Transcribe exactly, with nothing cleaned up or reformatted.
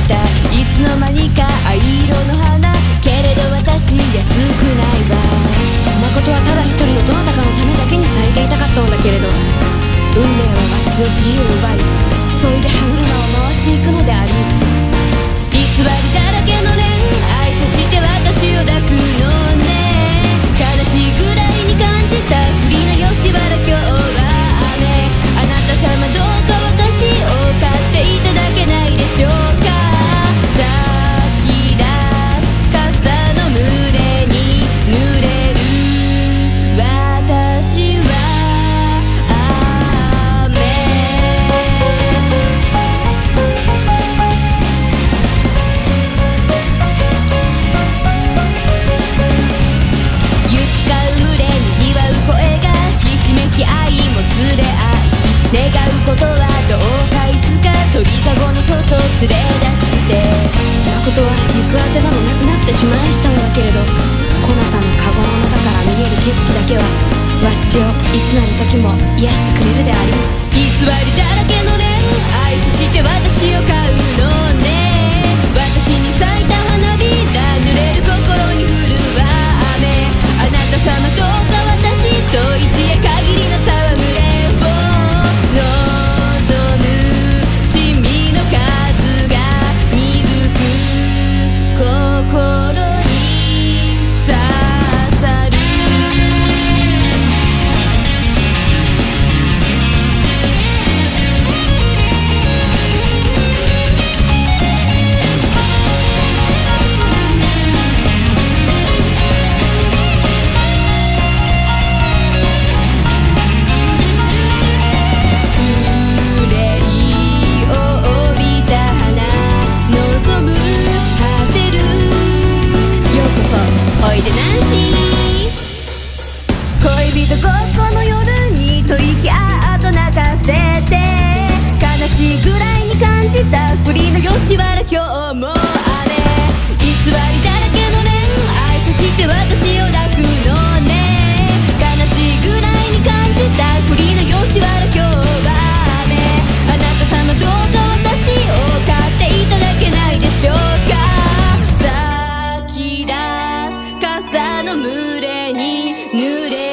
たいつの間にか藍色の花、けれど私安くないわ。誠はただ一人のどなたかのためだけに咲いていたかったのだけれど、運命はわっちの自由を奪い、そいで歯車を回していくのでありんす。偽りだらけの恋愛、そして私を抱くのね。悲しいぐらいに感じたふりの吉原、今日は雨。あなた様どうか私を買っていただけないでしょうか。咲き出す傘の群れに濡れる私は雨。行き交う群れにぎわう声がひしめき合いもつれ合い、願うことはどうかいつか鳥かごの外連れ出して、誠は行くあてなどなくなってしまいしたのだけれど、こなたのかごの中から見える景色だけはわっちをいつなる時も癒してくれるでありんす。偽りだらけの恋愛、そして私を買うのね。私に咲いた花びら、濡れる心に降るは雨。あなた様どうか私と一夜限りの戯れを望む。シミの数が鈍く心に刺さる。おいでナンシー、恋人ごっこの夜に吐息あっと泣かせて、悲しいぐらいに感じたふりの吉原、今日も雨。偽りだらけの恋愛、そして私を抱くのね。悲しいぐらいに感じたふりの吉原、今日は雨。あなた様どうか私を買っていただけないでしょうか。咲き出す傘の群れに濡れ